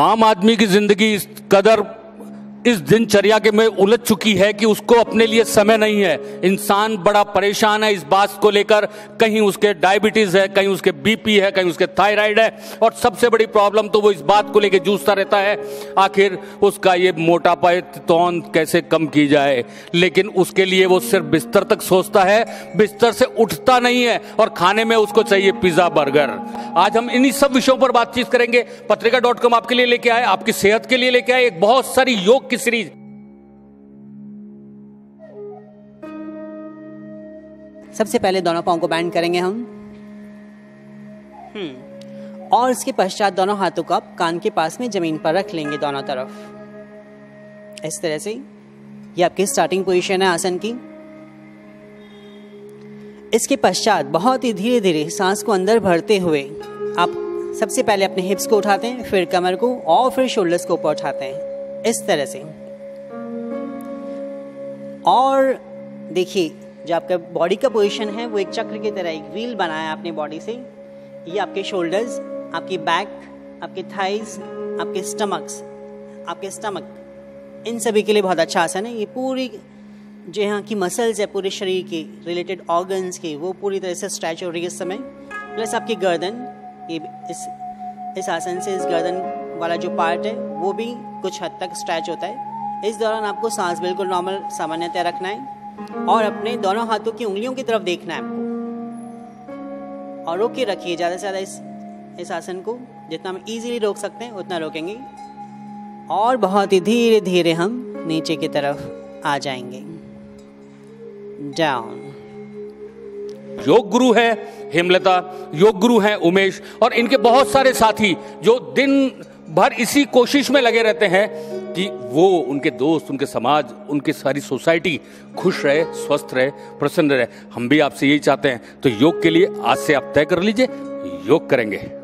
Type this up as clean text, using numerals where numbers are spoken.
आम आदमी की जिंदगी इस कदर इस दिनचर्या के में उलझ चुकी है कि उसको अपने लिए समय नहीं है। इंसान बड़ा परेशान है इस बात को लेकर, कहीं उसके डायबिटीज है, कहीं उसके बीपी है, कहीं उसके थायराइड है, और सबसे बड़ी प्रॉब्लम तो वो इस बात को लेकर जूझता रहता है आखिर उसका ये मोटापा तौन कैसे कम की जाए। लेकिन उसके लिए वो सिर्फ बिस्तर तक सोचता है, बिस्तर से उठता नहीं है, और खाने में उसको चाहिए पिज्जा बर्गर। आज हम इन्हीं सब विषयों पर बातचीत करेंगे। पत्रिका.com आपके लिए लेके आए, आपकी सेहत के लिए लेके आए एक बहुत सारी योग की सीरीज। सबसे पहले दोनों पांव को बैंड करेंगे हम, और इसके पश्चात दोनों हाथों को आप कान के पास में जमीन पर रख लेंगे दोनों तरफ, इस तरह से। ये आपकी स्टार्टिंग पोजीशन है आसन की। इसके पश्चात बहुत ही धीरे धीरे सांस को अंदर भरते हुए आप सबसे पहले अपने हिप्स को उठाते हैं, फिर कमर को, और फिर शोल्डर्स को ऊपर उठाते हैं, इस तरह से। और देखिए, जो आपका बॉडी का पोजीशन है वो एक चक्र की तरह एक व्हील बनाया है आपने बॉडी से। ये आपके शोल्डर्स, आपकी बैक, आपके थाइज, आपके स्टमक, इन सभी के लिए बहुत अच्छा आसन है। ये पूरी जो यहाँ की मसल्स है पूरे शरीर की, रिलेटेड ऑर्गन्स की, वो पूरी तरह से स्ट्रेच हो रही है इस समय। प्लस आपकी गर्दन, ये इस आसन से इस गर्दन वाला जो पार्ट है वो भी कुछ हद तक स्ट्रेच होता है। इस दौरान आपको सांस बिल्कुल नॉर्मल सामान्यतः रखना है, और अपने दोनों हाथों की उंगलियों की तरफ देखना है आपको, और रोक के रखिए ज़्यादा से ज़्यादा इस आसन को। जितना हम इजीली रोक सकते हैं उतना रोकेंगे, और बहुत ही धीरे धीरे हम नीचे की तरफ आ जाएंगे, डाउन। योग गुरु है हेमलता, योग गुरु हैं उमेश, और इनके बहुत सारे साथी जो दिन भर इसी कोशिश में लगे रहते हैं कि वो, उनके दोस्त, उनके समाज, उनकी सारी सोसाइटी खुश रहे, स्वस्थ रहे, प्रसन्न रहे। हम भी आपसे यही चाहते हैं। तो योग के लिए आज से आप तय कर लीजिए, योग करेंगे।